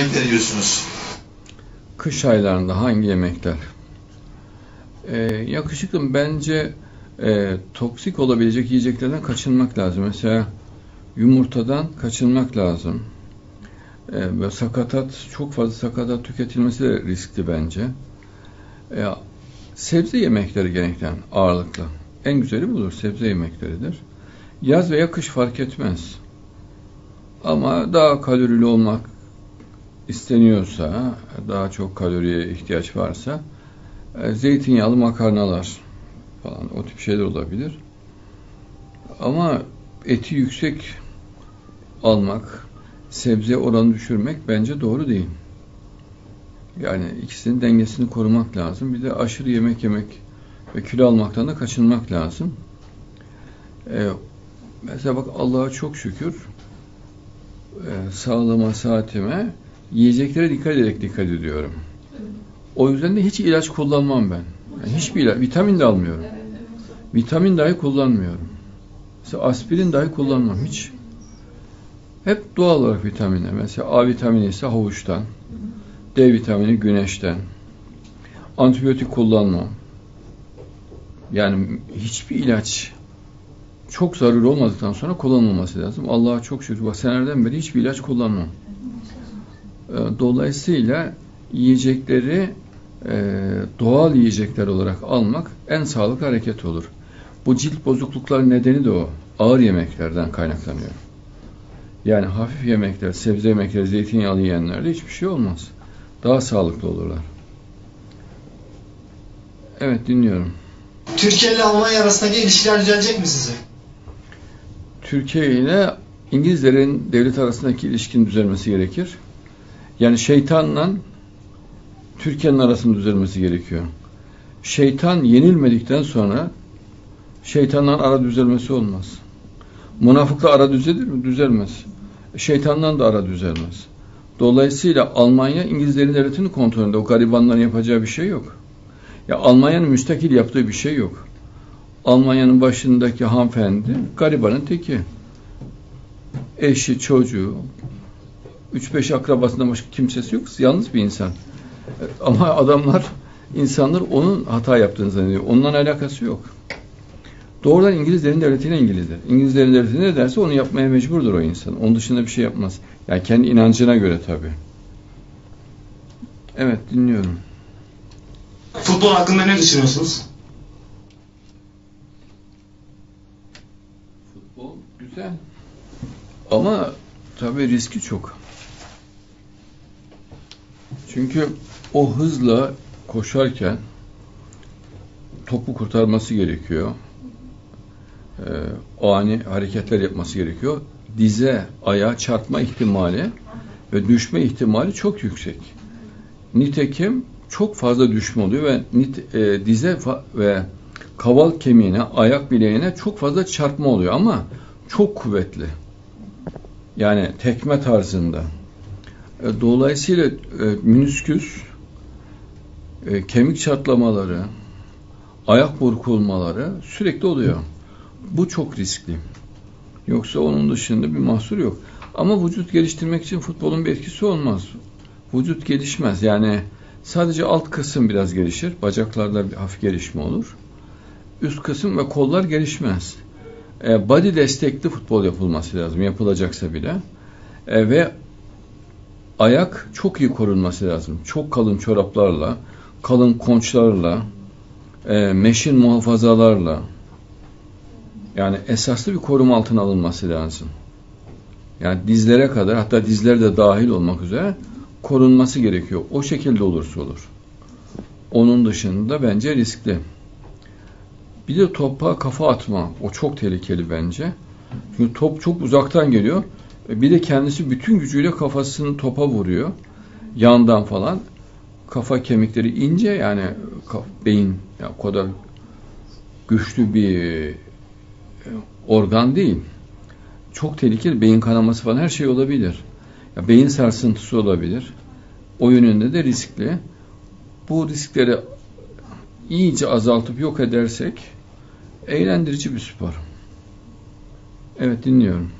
yemekleri yiyorsunuz? Kış aylarında hangi yemekler? Yakışıklım bence toksik olabilecek yiyeceklerden kaçınmak lazım. Mesela yumurtadan kaçınmak lazım. Ve çok fazla sakatat tüketilmesi de riskli bence. Sebze yemekleri genellikle ağırlıklı. En güzeli budur, sebze yemekleridir. Yaz veya kış fark etmez. Ama daha kalorili olmak isteniyorsa, daha çok kaloriye ihtiyaç varsa zeytinyağlı makarnalar falan o tip şeyler olabilir. Ama eti yüksek almak, sebze oranı düşürmek bence doğru değil. Yani ikisinin dengesini korumak lazım. Bir de aşırı yemek yemek ve kilo almaktan da kaçınmak lazım. Mesela bak Allah'a çok şükür sağlığıma, saatime, yiyeceklere dikkat ediyorum. O yüzden de hiç ilaç kullanmam ben. Yani hiçbir ilaç, vitamin de almıyorum. Vitamin dahi kullanmıyorum. Mesela aspirin dahi kullanmam hiç. Hep doğal olarak vitaminler. Mesela A vitamini ise havuçtan, D vitamini güneşten. Antibiyotik kullanmam. Yani hiçbir ilaç çok zaruri olmadıktan sonra kullanılmaması lazım. Allah'a çok şükür. Bak senelerden beri hiçbir ilaç kullanmam. Dolayısıyla yiyecekleri doğal yiyecekler olarak almak en sağlıklı hareket olur. Bu cilt bozuklukları nedeni de o. Ağır yemeklerden kaynaklanıyor. Yani hafif yemekler, sebze yemekleri, zeytinyağlı yiyenlerde hiçbir şey olmaz. Daha sağlıklı olurlar. Evet, dinliyorum. Türkiye ile Almanya arasındaki ilişkiler düzelecek mi sizce? Türkiye ile İngilizlerin devlet arasındaki ilişkinin düzelmesi gerekir. Yani şeytanla Türkiye'nin arasının düzelmesi gerekiyor. Şeytan yenilmedikten sonra şeytanla ara düzelmesi olmaz. Münafıkla ara düzelir mi? Düzelmez. Şeytandan da ara düzelmez. Dolayısıyla Almanya İngilizlerin devletinin kontrolünde. O garibanların yapacağı bir şey yok. Ya Almanya'nın müstakil yaptığı bir şey yok. Almanya'nın başındaki hanımefendi garibanın teki. Eşi, çocuğu, 3-5 akrabasından başka kimsesi yok. Yalnız bir insan. Ama insanlar onun hata yaptığını zannediyor. Onunla alakası yok. Doğrudan İngilizlerin devletine İngilizler. İngilizlerin devleti ne derse onu yapmaya mecburdur o insan. Onun dışında bir şey yapmaz. Yani kendi inancına göre tabii. Evet, dinliyorum. Futbol hakkında ne düşünüyorsunuz? Futbol güzel. Ama tabii riski çok. Çünkü o hızla koşarken topu kurtarması gerekiyor. Ani hareketler yapması gerekiyor. Dize, ayağa çarpma ihtimali ve düşme ihtimali çok yüksek. Nitekim çok fazla düşme oluyor ve dize ve kaval kemiğine, ayak bileğine çok fazla çarpma oluyor ama çok kuvvetli. Yani tekme tarzında. Dolayısıyla menisküs, kemik çatlamaları, ayak burkulmaları sürekli oluyor. Bu çok riskli. Yoksa onun dışında bir mahsur yok. Ama vücut geliştirmek için futbolun bir etkisi olmaz. Vücut gelişmez. Yani sadece alt kısım biraz gelişir. Bacaklarda bir hafif gelişme olur. Üst kısım ve kollar gelişmez. Body destekli futbol yapılması lazım. Yapılacaksa bile. Ve ayak çok iyi korunması lazım. Çok kalın çoraplarla, kalın konçlarla, meşin muhafazalarla, yani esaslı bir koruma altına alınması lazım. Yani dizlere kadar, hatta dizler de dahil olmak üzere korunması gerekiyor. O şekilde olursa olur. Onun dışında bence riskli. Bir de topa kafa atma. O çok tehlikeli bence. Çünkü top çok uzaktan geliyor. Bir de kendisi bütün gücüyle kafasını topa vuruyor. Yandan falan. Kafa kemikleri ince, yani beyin yani o kadar güçlü bir organ değil. Çok tehlikeli. Beyin kanaması falan her şey olabilir. Ya beyin sarsıntısı olabilir. O yönünde de riskli. Bu riskleri iyice azaltıp yok edersek eğlendirici bir spor. Evet, dinliyorum.